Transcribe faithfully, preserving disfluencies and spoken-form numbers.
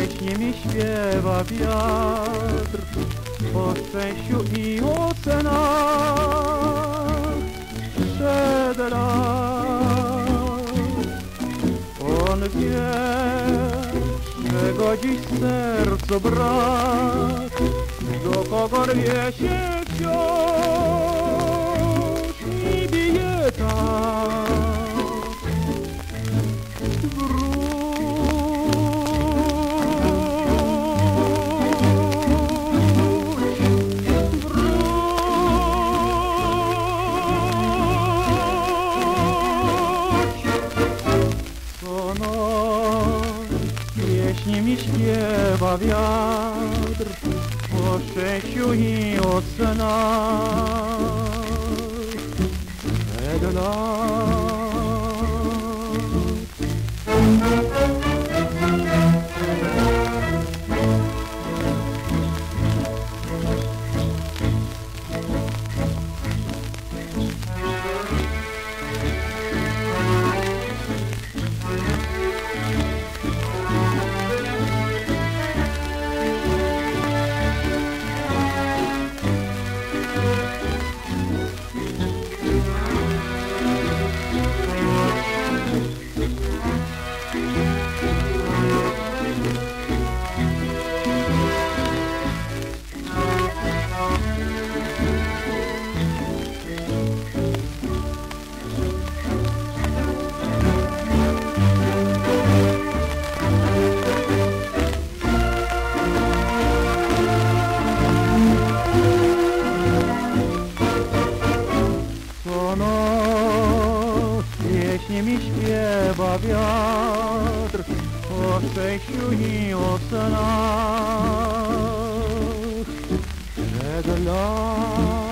pieśni mi śpiewa wiatr o szczęściu i o cenach przed lat. On wie, czego dziś sercu brak, do kogo rwie się wciąż i bije tak. Pieśni mi śpiewa wiatr o szczęściu i o cenach przed lat. Wiatr o szczęściu i o cenach przed lat.